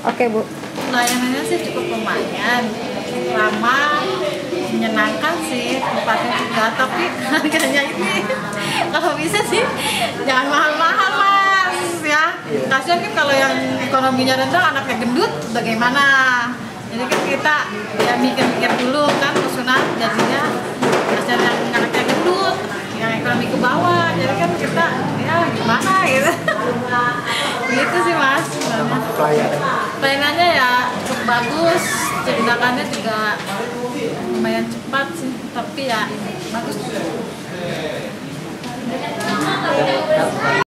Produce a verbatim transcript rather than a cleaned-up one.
Oke Bu. Layanannya sih cukup lumayan, ramah, menyenangkan sih tempatnya juga, tapi harganya ini kalau bisa sih jangan mahal-mahal mas ya. Kasian kan kalau yang ekonominya rendah anaknya gendut bagaimana? Jadi kan kita ya mikir-mikir dulu kan pesunan jadinya kasian yang anaknya gendut, yang ekonomi ke bawah, jadi kan kita ya gimana gitu. Gitu sih mas. Pelayanannya ya cukup bagus, tindakannya juga lumayan cepat sih, tapi ya bagus.